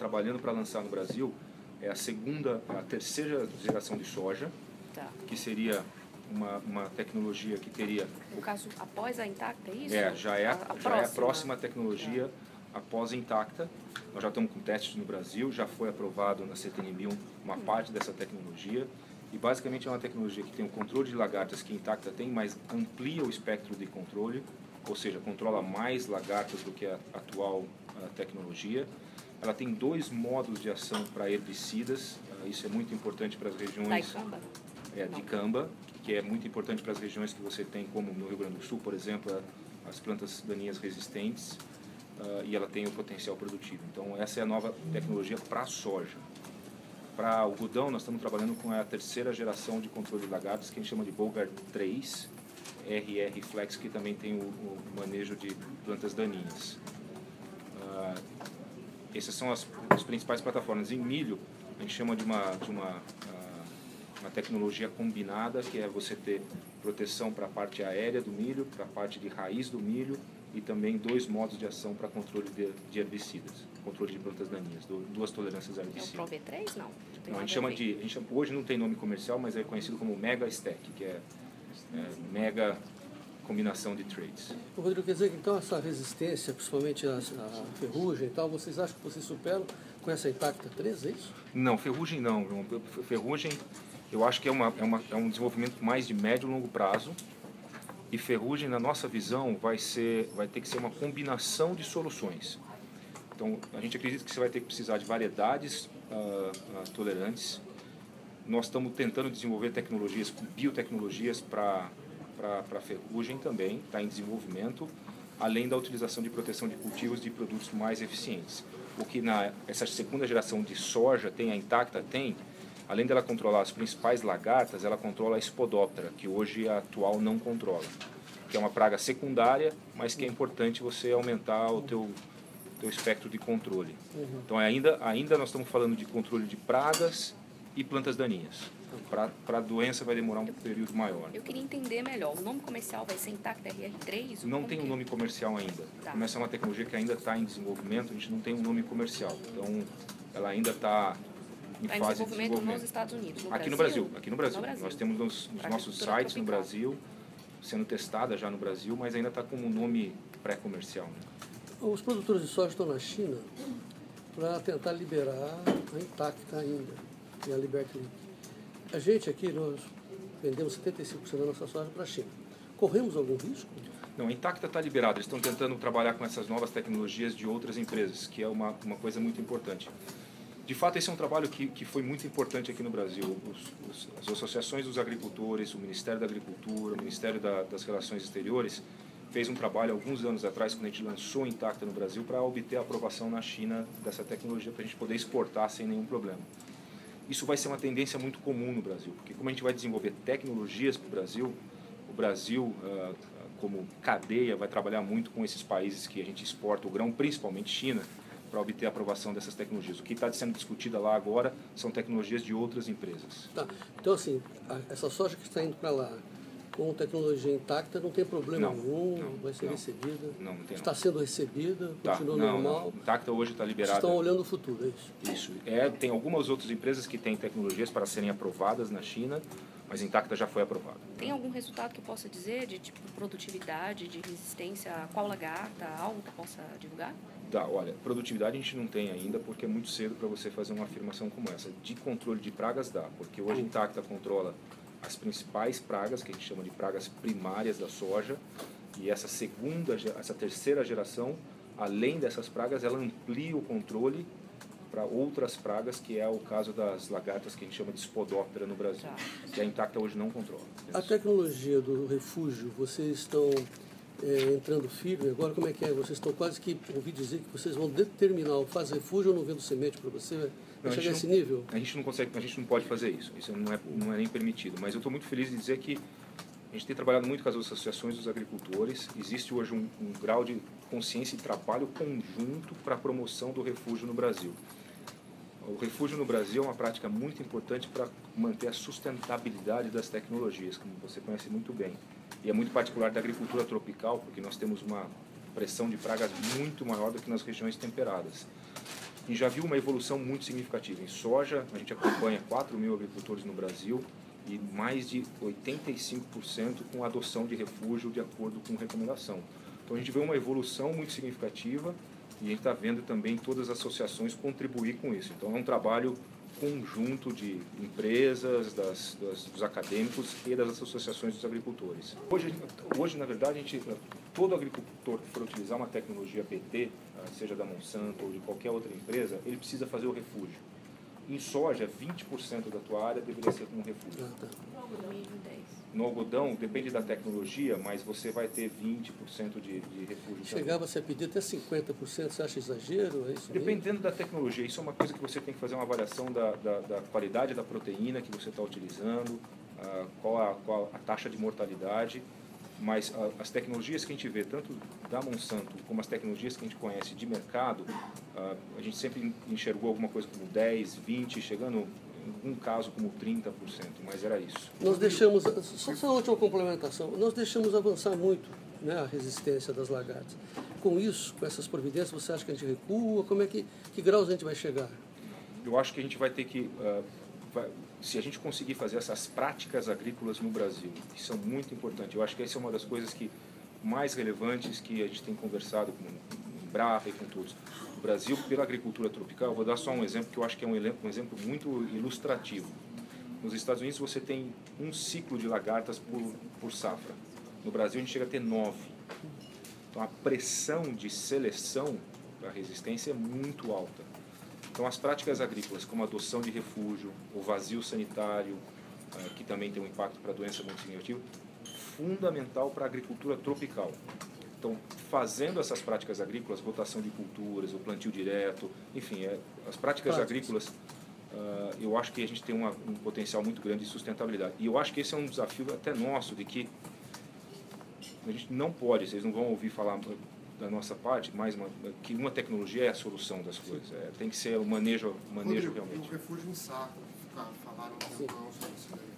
trabalhando para lançar no Brasil é a terceira geração de soja, que seria uma tecnologia que teria... No caso, após a Intacta, é isso? Já é a próxima tecnologia após a Intacta. Nós já estamos com testes no Brasil, já foi aprovado na CTN1000 uma parte dessa tecnologia. E basicamente é uma tecnologia que tem o controle de lagartas que a Intacta tem, mas amplia o espectro de controle, ou seja, controla mais lagartas do que a atual tecnologia. Ela tem 2 módulos de ação para herbicidas, isso é muito importante para as regiões de Camba, que é muito importante para as regiões que você tem, como no Rio Grande do Sul, por exemplo, as plantas daninhas resistentes, e ela tem o potencial produtivo. Então essa é a nova tecnologia para a soja. Para algodão, nós estamos trabalhando com a terceira geração de controle de lagartas, que a gente chama de Bollgard 3, RR Flex, que também tem o manejo de plantas daninhas. Essas são as principais plataformas. Em milho, a gente chama de uma tecnologia combinada, que é você ter proteção para a parte aérea do milho, para a parte de raiz do milho, e também 2 modos de ação para controle de herbicidas, controle de plantas daninhas, 2 tolerâncias a herbicidas. É o Pro V3, não? Não, a gente chama hoje não tem nome comercial, mas é conhecido como Mega Stack, que é mega combinação de traits. Rodrigo, quer dizer que então essa resistência, principalmente a ferrugem e tal, vocês acham que vocês superam com essa Intacta 3, é isso? Não, ferrugem não. Ferrugem eu acho que é um desenvolvimento mais de médio e longo prazo. E ferrugem, na nossa visão, vai ter que ser uma combinação de soluções. Então, a gente acredita que você vai ter que precisar de variedades tolerantes. Nós estamos tentando desenvolver tecnologias, biotecnologias para ferrugem também, está em desenvolvimento, além da utilização de proteção de cultivos de produtos mais eficientes. O que essa segunda geração de soja tem, a Intacta tem, além dela controlar as principais lagartas, ela controla a Spodoptera, que hoje a atual não controla, que é uma praga secundária, mas que é importante você aumentar o teu espectro de controle. Então ainda nós estamos falando de controle de pragas e plantas daninhas. Para a doença vai demorar um período maior. Eu queria entender melhor. O nome comercial vai ser Intacta RR3? Não tem um nome comercial ainda. Como essa é uma tecnologia que ainda está em desenvolvimento, a gente não tem um nome comercial. Então, ela ainda está em fase de desenvolvimento. Nos Estados Unidos, Aqui no Brasil. Nós temos nos nossos sites no Brasil, sendo testada já no Brasil, mas ainda está como um nome pré-comercial. Né? Os produtores de soja estão na China para tentar liberar a Intacta ainda, e a Liberty. A gente aqui, nós vendemos 75% da nossa soja para a China. Corremos algum risco? Não, a Intacta está liberada. Eles estão tentando trabalhar com essas novas tecnologias de outras empresas, que é uma coisa muito importante. De fato, esse é um trabalho que foi muito importante aqui no Brasil. As associações dos agricultores, o Ministério da Agricultura, o Ministério das Relações Exteriores, fez um trabalho alguns anos atrás, quando a gente lançou a Intacta no Brasil, para obter a aprovação na China dessa tecnologia, para a gente poder exportar sem nenhum problema. Isso vai ser uma tendência muito comum no Brasil, porque como a gente vai desenvolver tecnologias para o Brasil, como cadeia, vai trabalhar muito com esses países que a gente exporta o grão, principalmente China, para obter a aprovação dessas tecnologias. O que está sendo discutido lá agora são tecnologias de outras empresas. Tá. Então, assim, essa soja que está indo para lá, com tecnologia intacta, não tem problema nenhum, vai ser recebida. Não tem. Está sendo recebida, continua normal. Intacta hoje está liberada. Vocês estão olhando o futuro, é isso? Isso. Tem algumas outras empresas que têm tecnologias para serem aprovadas na China, mas Intacta já foi aprovada. Tem algum resultado que possa dizer de tipo produtividade, de resistência a qual lagarta, algo que possa divulgar? Olha, produtividade a gente não tem ainda, porque é muito cedo para você fazer uma afirmação como essa. De controle de pragas dá, porque hoje Intacta controla as principais pragas, que a gente chama de pragas primárias da soja, e essa terceira geração, além dessas pragas, ela amplia o controle para outras pragas, que é o caso das lagartas que a gente chama de Spodoptera no Brasil, que a Intacta hoje não controla. A tecnologia do refúgio, vocês estão entrando firme agora, como é que é? Vocês estão quase que, ouvi dizer que vocês vão determinar, faz refúgio ou não vendo semente para você? Vai chegar a esse nível? A gente não consegue, a gente não pode fazer isso não é nem permitido, mas eu estou muito feliz de dizer que a gente tem trabalhado muito com as associações dos agricultores, existe hoje um grau de consciência e trabalho conjunto para a promoção do refúgio no Brasil. O refúgio no Brasil é uma prática muito importante para manter a sustentabilidade das tecnologias, como você conhece muito bem. E é muito particular da agricultura tropical, porque nós temos uma pressão de pragas muito maior do que nas regiões temperadas. A gente já viu uma evolução muito significativa. Em soja, a gente acompanha 4 mil agricultores no Brasil e mais de 85% com adoção de refúgio de acordo com recomendação. Então a gente vê uma evolução muito significativa e a gente está vendo também todas as associações contribuir com isso. Então é um trabalho conjunto de empresas, dos acadêmicos e das associações dos agricultores. Hoje na verdade, todo agricultor que for utilizar uma tecnologia PT, seja da Monsanto ou de qualquer outra empresa, ele precisa fazer o refúgio. Em soja, 20% da tua área deveria ser como refúgio. No algodão, depende da tecnologia, mas você vai ter 20% de refúgio. Chegava-se a pedir até 50%, você acha exagero? É isso Dependendo da tecnologia, isso é uma coisa que você tem que fazer uma avaliação da qualidade da proteína que você está utilizando, qual a taxa de mortalidade, mas as tecnologias que a gente vê, tanto da Monsanto como as tecnologias que a gente conhece de mercado, a gente sempre enxergou alguma coisa como 10, 20, chegando em um caso como 30%, mas era isso. Nós deixamos, só uma última complementação, nós deixamos avançar muito, né, a resistência das lagartas. Com isso, com essas providências, você acha que a gente recua? Como é que graus a gente vai chegar? Eu acho que a gente vai ter que, se a gente conseguir fazer essas práticas agrícolas no Brasil, que são muito importantes, eu acho que essa é uma das coisas mais relevantes que a gente tem conversado com o Embrapa e com todos. O Brasil, pela agricultura tropical, vou dar só um exemplo que eu acho que é um exemplo muito ilustrativo. Nos Estados Unidos você tem um ciclo de lagartas por safra. No Brasil a gente chega a ter 9. Então a pressão de seleção da resistência é muito alta. Então as práticas agrícolas como a adoção de refúgio, o vazio sanitário, que também tem um impacto para a doença muito significativo, fundamental para a agricultura tropical. Então, fazendo essas práticas agrícolas, rotação de culturas, o plantio direto, enfim, as práticas agrícolas, eu acho que a gente tem um potencial muito grande de sustentabilidade. E eu acho que esse é um desafio até nosso, de que a gente não pode, vocês não vão ouvir falar da nossa parte, que uma tecnologia é a solução das coisas. Tem que ser o manejo realmente. O refúgio em saco, falaram um tempão sobre isso daí.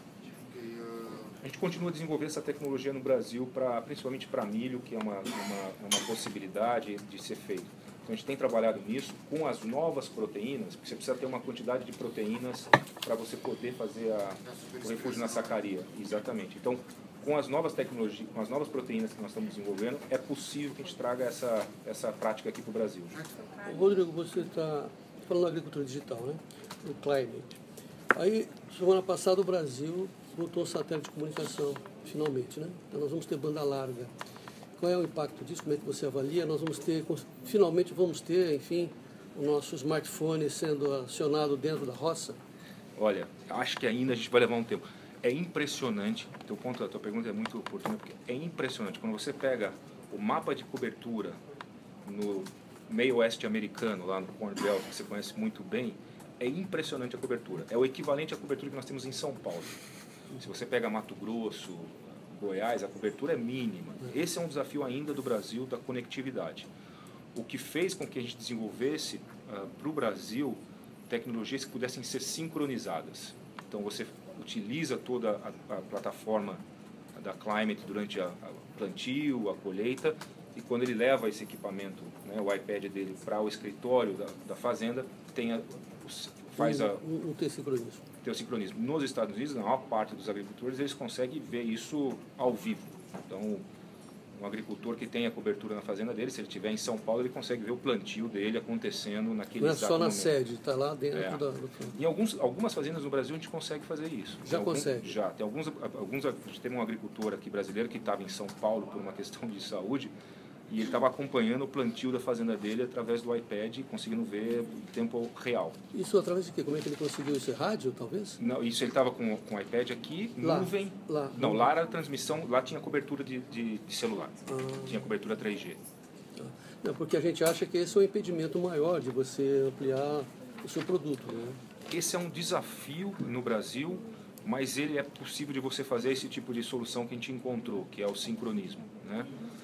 A gente continua a desenvolver essa tecnologia no Brasil, principalmente para milho, que é uma possibilidade de ser feito. Então a gente tem trabalhado nisso com as novas proteínas, porque você precisa ter uma quantidade de proteínas para você poder fazer o refúgio na sacaria. Exatamente. Então, com as novas tecnologias, com as novas proteínas que nós estamos desenvolvendo, é possível que a gente traga essa prática aqui para o Brasil. Rodrigo, você está falando da agricultura digital, né? O Climate. Aí, semana passada, o Brasil botou um satélite de comunicação, finalmente, né? Então nós vamos ter banda larga. Qual é o impacto disso? Como é que você avalia? Nós finalmente vamos ter, enfim, o nosso smartphone sendo acionado dentro da roça? Olha, acho que ainda a gente vai levar um tempo. É impressionante, a tua pergunta é muito oportuna, porque é impressionante. Quando você pega o mapa de cobertura no meio oeste americano, lá no Corn Belt, que você conhece muito bem, é impressionante a cobertura. É o equivalente à cobertura que nós temos em São Paulo. Se você pega Mato Grosso, Goiás, a cobertura é mínima. Esse é um desafio ainda do Brasil, da conectividade. O que fez com que a gente desenvolvesse para o Brasil tecnologias que pudessem ser sincronizadas. Então você utiliza toda a plataforma da Climate durante o plantio, a colheita, e quando ele leva esse equipamento, né, o iPad dele, para o escritório da fazenda, faz tem sincronismo. Tem o sincronismo. Nos Estados Unidos, na maior parte dos agricultores, eles conseguem ver isso ao vivo. Então, um agricultor que tem a cobertura na fazenda dele, se ele estiver em São Paulo, ele consegue ver o plantio dele acontecendo naquele exato momento. Não é só na sede, está lá dentro do campo. Em algumas fazendas no Brasil a gente consegue fazer isso. Já consegue? Já. Tem alguns, a gente teve um agricultor aqui brasileiro que estava em São Paulo por uma questão de saúde, e ele estava acompanhando o plantio da fazenda dele através do iPad, conseguindo ver em tempo real. Isso através de quê? Como é que ele conseguiu isso? Rádio, talvez? Não, isso ele estava com o iPad aqui, nuvem. Lá era a transmissão, lá tinha cobertura de celular, tinha cobertura 3G. Não, porque a gente acha que esse é o impedimento maior de você ampliar o seu produto, né? Esse é um desafio no Brasil, mas ele é possível de você fazer esse tipo de solução que a gente encontrou, que é o sincronismo, né?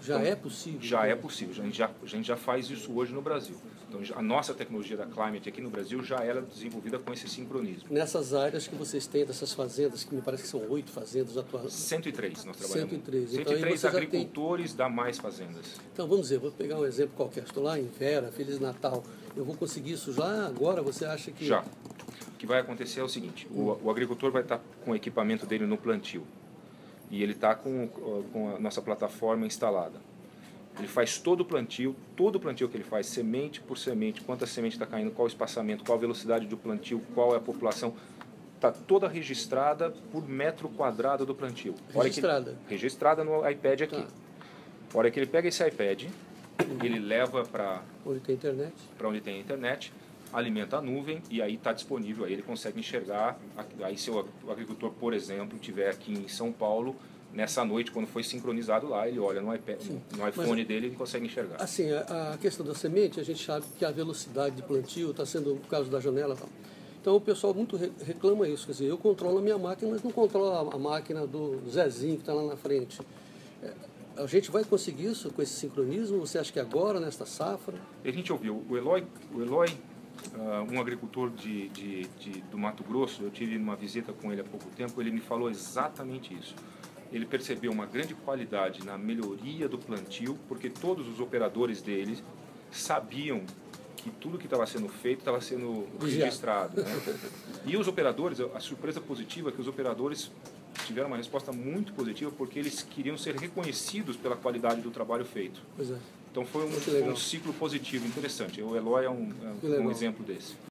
Já Então, é possível? Já é possível, a gente já faz isso hoje no Brasil. Então, a nossa tecnologia da Climate aqui no Brasil já era desenvolvida com esse sincronismo. Nessas áreas que vocês têm, dessas fazendas, que me parece que são 8 fazendas atuais. 103 nós trabalhamos. 103. Então, 103 você já agricultores da Mais Fazendas. Então, vamos dizer, vou pegar um exemplo qualquer. Estou lá em Vera, Feliz Natal. Eu vou conseguir isso já agora? Você acha que... Já. O que vai acontecer é o seguinte, o agricultor vai estar com o equipamento dele no plantio. E ele está com a nossa plataforma instalada. Ele faz todo o plantio que ele faz, semente por semente, quanta semente está caindo, qual o espaçamento, qual a velocidade do plantio, qual é a população. Está toda registrada por metro quadrado do plantio. Registrada? Registrada no iPad aqui. Tá. A hora que ele pega esse iPad, ele leva para Onde tem internet? onde tem a internet, alimenta a nuvem e aí está disponível, aí ele consegue enxergar. Aí se o agricultor, por exemplo, estiver aqui em São Paulo, nessa noite, quando foi sincronizado lá, ele olha no iPad, no iPhone dele, ele consegue enxergar. Assim, a questão da semente, a gente sabe que a velocidade de plantio está sendo, por causa da janela e tal. Então o pessoal muito reclama isso, quer dizer, eu controlo a minha máquina, mas não controlo a máquina do Zezinho que está lá na frente. A gente vai conseguir isso com esse sincronismo? Você acha que agora, nesta safra? A gente ouviu, o Eloy um agricultor do Mato Grosso, eu tive uma visita com ele há pouco tempo, ele me falou exatamente isso. Ele percebeu uma grande qualidade na melhoria do plantio, porque todos os operadores dele sabiam que tudo que estava sendo feito estava sendo registrado. Né? E os operadores, a surpresa positiva é que os operadores tiveram uma resposta muito positiva, porque eles queriam ser reconhecidos pela qualidade do trabalho feito. Pois é. Então foi um ciclo positivo, interessante. O Eloy é um exemplo desse.